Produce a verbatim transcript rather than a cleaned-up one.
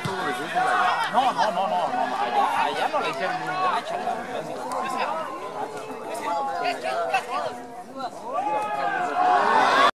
estuvo difícil allá. No, no, no, no, no, no, allá, allá no le hicieron